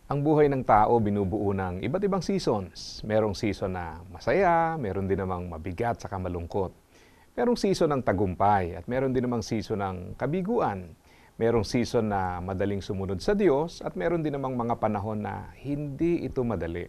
Ang buhay ng tao binubuo ng iba't ibang seasons. Merong season na masaya, meron din namang mabigat saka malungkot. Merong season ng tagumpay at meron din namang season ng kabiguan. Merong season na madaling sumunod sa Diyos at meron din namang mga panahon na hindi ito madali.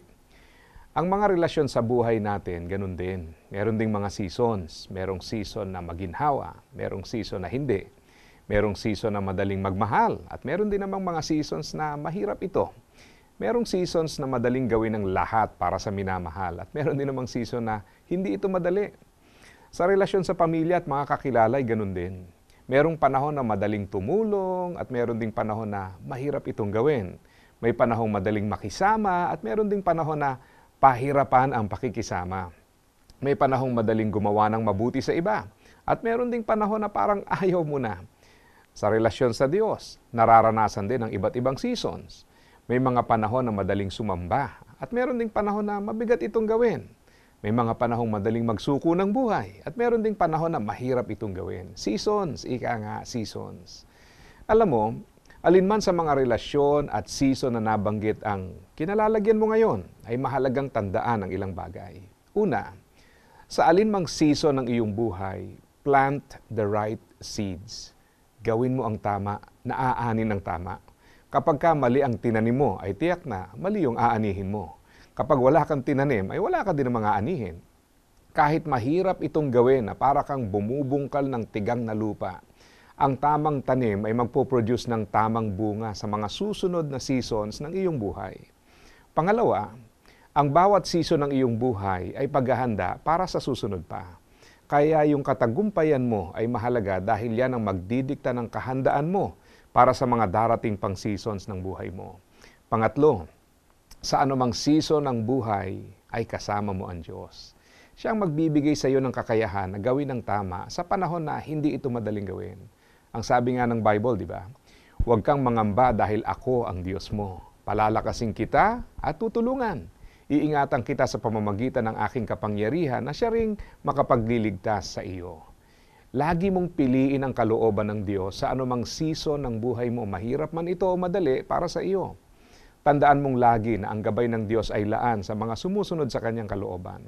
Ang mga relasyon sa buhay natin, ganun din. Meron ding mga seasons. Merong season na maginhawa, merong season na hindi. Merong season na madaling magmahal at meron din namang mga seasons na mahirap ito. Merong seasons na madaling gawin ng lahat para sa minamahal at meron din namang season na hindi ito madali. Sa relasyon sa pamilya at mga kakilala ay ganun din. Merong panahon na madaling tumulong at meron ding panahon na mahirap itong gawin. May panahong madaling makisama at meron ding panahon na pahirapan ang pakikisama. May panahong madaling gumawa ng mabuti sa iba at meron ding panahon na parang ayaw mo na. Sa relasyon sa Diyos, nararanasan din ang iba't ibang seasons. May mga panahon na madaling sumamba at meron ding panahon na mabigat itong gawin. May mga panahong madaling magsuko ng buhay at meron ding panahon na mahirap itong gawin. Seasons, ika nga, seasons. Alam mo, alinman sa mga relasyon at season na nabanggit ang kinalalagyan mo ngayon ay mahalagang tandaan ang ilang bagay. Una, sa alinmang season ng iyong buhay, plant the right seeds. Gawin mo ang tama, naaanin ang tama. Kapag ka mali ang tinanim mo, ay tiyak na mali yung aanihin mo. Kapag wala kang tinanim, ay wala ka din mga aanihin. Kahit mahirap itong gawin na para kang bumubungkal ng tigang na lupa, ang tamang tanim ay magpo-produce ng tamang bunga sa mga susunod na seasons ng iyong buhay. Pangalawa, ang bawat season ng iyong buhay ay paghahanda para sa susunod pa. Kaya yung katagumpayan mo ay mahalaga dahil yan ang magdidikta ng kahandaan mo para sa mga darating pang seasons ng buhay mo. Pangatlo, sa anumang season ng buhay ay kasama mo ang Diyos. Siya ang magbibigay sa iyo ng kakayahan na gawin ang tama sa panahon na hindi ito madaling gawin. Ang sabi nga ng Bible, di ba? Huwag kang mangamba dahil ako ang Diyos mo. Palalakasin kita at tutulungan. Iingatan kita sa pamamagitan ng aking kapangyarihan na siya ring makapagliligtas sa iyo. Lagi mong piliin ang kalooban ng Diyos sa anumang season ng buhay mo, mahirap man ito o madali para sa iyo. Tandaan mong lagi na ang gabay ng Diyos ay laan sa mga sumusunod sa kanyang kalooban.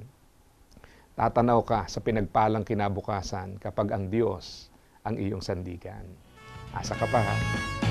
Tatanaw ka sa pinagpalang kinabukasan kapag ang Diyos ang iyong sandigan. Asa ka pa ha?